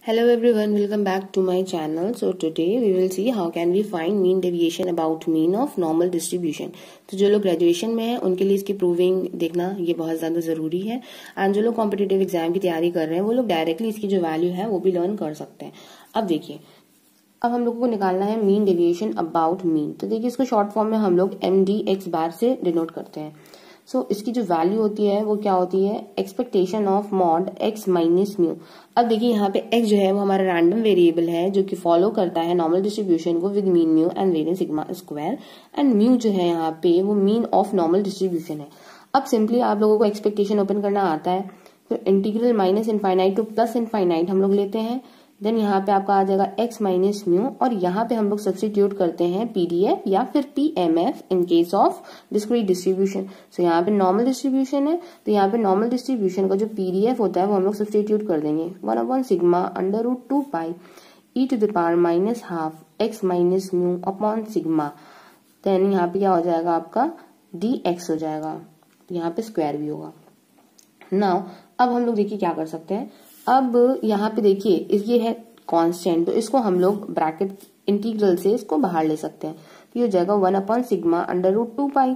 Hello everyone, welcome back to my channel. So today we will see how can we find mean deviation about mean of normal distribution. तो जो लोग graduation में हैं उनके लिए इसकी प्रूविंग देखना ये बहुत ज्यादा जरूरी है एंड जो लोग कॉम्पिटिटिव एग्जाम की तैयारी कर रहे हैं वो लोग डायरेक्टली इसकी जो वैल्यू है वो भी लर्न कर सकते हैं। अब देखिए, अब हम लोगों को निकालना है मीन डेविएशन अबाउट मीन। तो देखिए इसको शॉर्ट फॉर्म में हम लोग MD(x) बार से डिनोट करते हैं। सो इसकी जो वैल्यू होती है वो क्या होती है, expectation of mod x minus mu. अब देखिए यहाँ पे x जो है वो हमारा रैंडम वेरिएबल है जो कि फॉलो करता है नॉर्मल डिस्ट्रीब्यूशन को with mean mu and variance sigma square, and mu जो है यहाँ पे वो मीन ऑफ नॉर्मल डिस्ट्रीब्यूशन है। अब सिंपली आप लोगों को एक्सपेक्टेशन ओपन करना आता है तो integral minus infinite to plus infinite हम लोग लेते हैं। देन यहाँ पे आपका आ जाएगा x माइनस म्यू और यहाँ पे हम लोग सब्स्टिट्यूट करते हैं PDF या फिर PMF in case of discrete distribution. So यहाँ पे नॉर्मल डिस्ट्रीब्यूशन है तो यहाँ पे नॉर्मल डिस्ट्रीब्यूशन का जो PDF होता है वो हम लोग सब्स्टिट्यूट कर देंगे one by sigma under root 2 pi e to the power minus half x minus mu upon sigma. Then यहाँ पे क्या हो जाएगा आपका dx हो जाएगा, यहाँ पे स्क्वायर भी होगा। नाउ अब हम लोग देखिए क्या कर सकते हैं। अब यहाँ पे देखिए ये है कांस्टेंट, तो इसको हम लोग ब्रैकेट इंटीग्रल से इसको बाहर ले सकते हैं। तो ये हो जाएगा one by sigma under root 2 pi,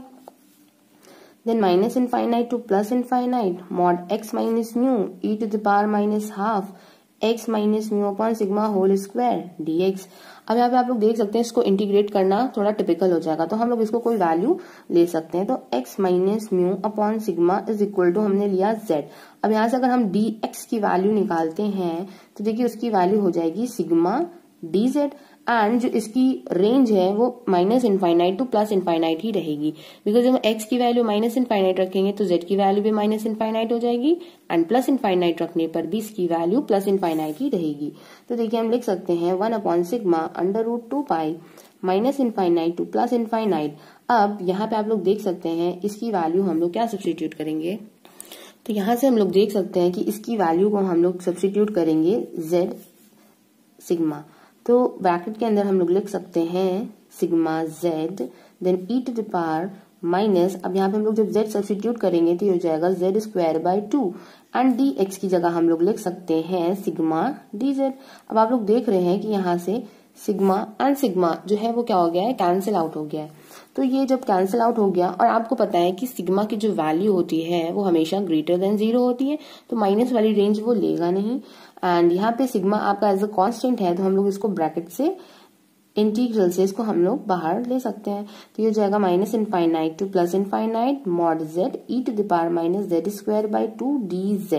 then minus infinite to plus infinite mod x minus mu e to the power minus half x minus mu upon sigma whole square dx। अब यहाँ पे आप लोग देख सकते हैं इसको इंटीग्रेट करना थोड़ा टिपिकल हो जाएगा, तो हम लोग इसको कोई वैल्यू ले सकते हैं। तो x minus mu upon sigma is equal to हमने लिया z। अब यहाँ से अगर हम dx की वैल्यू निकालते हैं तो देखिए उसकी वैल्यू हो जाएगी सिग्मा dz, एंड जो इसकी रेंज है वो minus infinite to plus infinite ही रहेगी, बिकॉज जब x की वैल्यू माइनस इनफाइनाइट रखेंगे तो z की वैल्यू भी माइनस इनफाइनाइट हो जाएगी एंड प्लस इनफाइनाइट रखने पर भी इसकी वैल्यू प्लस इनफाइनाइट ही रहेगी। तो देखिए हम लिख सकते हैं one by sigma under root 2 pi minus infinite to plus infinite. अब यहाँ पे आप लोग देख सकते हैं इसकी वैल्यू हम लोग क्या सब्स्टिट्यूट करेंगे, तो यहाँ से हम लोग देख सकते हैं कि इसकी वैल्यू को हम लोग सब्स्टिट्यूट करेंगे z सिग्मा। तो ब्रैकेट के अंदर हम लोग लिख सकते हैं sigma z then e to the power minus, अब यहाँ पे हम लोग जब z सब्स्टिट्यूट करेंगे तो ये हो जाएगा z square by 2 and dx की जगह हम लोग लिख सकते हैं सिग्मा dz। अब आप लोग देख रहे हैं कि यहाँ से सिग्मा एंड सिग्मा जो है वो क्या हो गया है, कैंसिल आउट हो गया है। तो ये जब कैंसिल आउट हो गया और आपको पता है कि सिग्मा की जो वैल्यू होती है वो हमेशा ग्रेटर देन 0 होती है, तो माइनस वाली रेंज वो लेगा नहीं। एंड यहाँ पे सिग्मा आपका एज अ कांस्टेंट है तो हम लोग इसको ब्रैकेट से इंटीग्रल से इसको हम लोग बाहर ले सकते हैं। तो ये हो जाएगा minus infinite to plus infinite mod z e to the power minus z square by 2 dz।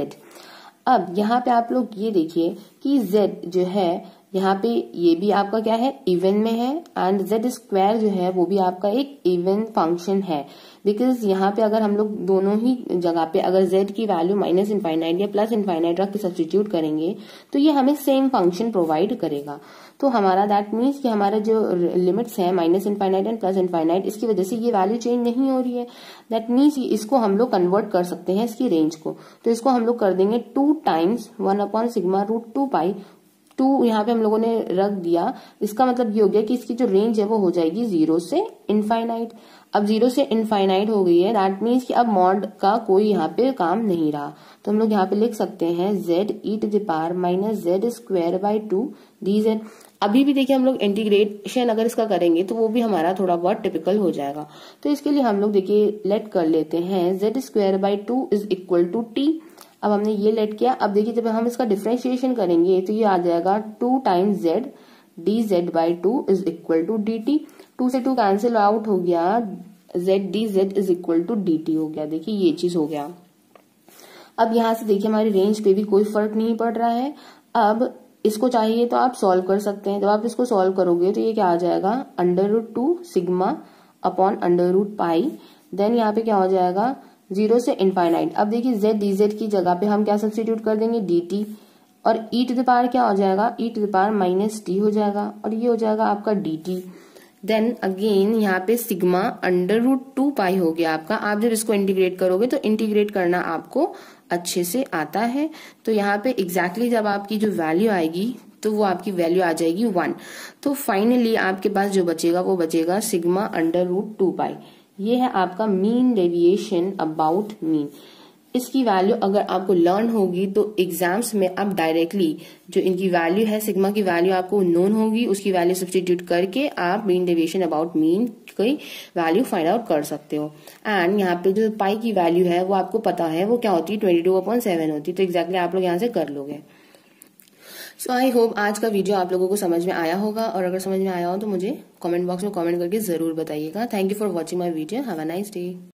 अब यहाँ पे आप लोग ये देखिए कि z जो है यहाँ पे ये भी आपका क्या है, इवन में है, एंड z स्क्वायर जो है वो भी आपका एक इवन फंक्शन है, बिकॉज यहाँ पे अगर हम लोग दोनों ही जगह पे अगर z की वैल्यू माइनस इनफाइनाइट या प्लस इनफाइनाइट रख के सब्स्टिट्यूट करेंगे तो ये हमें सेम फंक्शन प्रोवाइड करेगा। तो हमारा दैट मीन्स कि हमारा जो लिमिट्स है minus infinite and plus infinite, इसकी वजह से ये वैल्यू चेंज नहीं हो रही है। दैट मीन्स इसको हम लोग कन्वर्ट कर सकते हैं इसकी रेंज को, तो इसको हम लोग कर देंगे 2 टाइम्स 1/सिग्मा रूट 2 पाई। 2 यहाँ पे हम लोगों ने रख दिया, इसका मतलब ये हो गया कि इसकी जो रेंज है वो हो जाएगी 0 से इनफाइनाइट। अब 0 से इनफाइनाइट हो गई है, दैट मीन्स कि अब मॉड का कोई यहाँ पे काम नहीं रहा, तो हम लोग यहाँ पे लिख सकते हैं z e to the power minus z square by 2 dz। अभी भी देखिए हम लोग इंटीग्रेशन अगर इसका करेंगे तो वो भी हमारा थोड़ा बहुत टिपिकल हो जाएगा। तो इसके लिए हम लोग देखिए लेट कर लेते हैं z square by 2 is equal to t। अब हमने ये लेट किया, अब देखिए जब हम इसका डिफरेंशिएशन करेंगे तो ये आ जाएगा 2 times z dz by 2 is equal to dt। 2 से 2 कैंसिल आउट हो गया, z dz is equal to dt हो गया। देखिए ये चीज हो गया। अब यहाँ से देखिए हमारी रेंज पे भी कोई फर्क नहीं पड़ रहा है। अब इसको चाहिए तो आप सॉल्व कर सकते हैं। जब आप इसको सॉल्व करोगे तो ये क्या आ जाएगा, under root 2 sigma upon under root pi, then यहाँ पे क्या हो जाएगा 0 से इनफाइनाइट। अब देखिए z dz की जगह पे हम क्या सब्स्टिट्यूट कर देंगे dt, और e टू द पावर क्या हो जाएगा, e to the power minus t हो जाएगा, और ये हो जाएगा आपका dt। देन अगेन यहाँ पे सिग्मा अंडर रूट 2 पाई हो गया आपका। आप जब इसको इंटीग्रेट करोगे तो इंटीग्रेट करना आपको अच्छे से आता है, तो यहाँ पे एग्जैक्टली जब आपकी जो वैल्यू आएगी तो वो आपकी वैल्यू आ जाएगी 1। तो फाइनली आपके पास जो बचेगा वो बचेगा सिग्मा अंडर रूट 2 पाई। ये है आपका मीन डेविएशन अबाउट मीन। इसकी वैल्यू अगर आपको लर्न होगी तो एग्जाम्स में आप डायरेक्टली जो इनकी वैल्यू है, सिग्मा की वैल्यू आपको नोन होगी, उसकी वैल्यू सब्सटीट्यूट करके आप मीन डेविएशन अबाउट मीन की वैल्यू फाइंड आउट कर सकते हो। एंड यहाँ पे जो पाई की वैल्यू है वो आपको पता है वो क्या होती है, 22/7 होती है। तो एग्जैक्टली आप लोग यहाँ से कर लोगे। सो आई होप आज का वीडियो आप लोगों को समझ में आया होगा, और अगर समझ में आया हो तो मुझे कमेंट बॉक्स में कमेंट करके जरूर बताइएगा। Thank you for watching my video. Have a nice day.